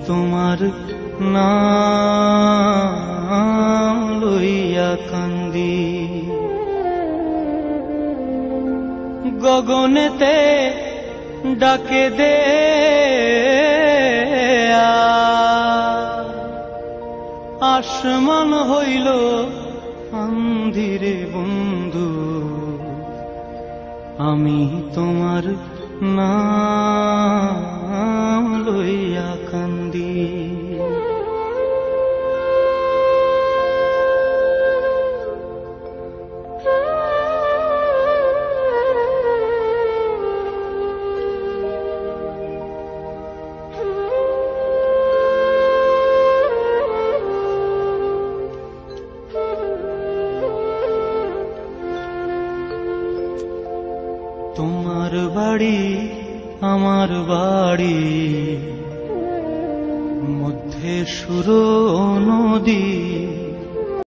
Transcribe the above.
তোমার নাম লইয়া কান্দি। গগনেতে ডাকে দে আসমান হইল আন্ধিরে বন্ধু, আমি তোমার নাম লইয়া কান্দি। তোমার বাড়ি আমার বাড়ি, মধ্যে সুর নদী,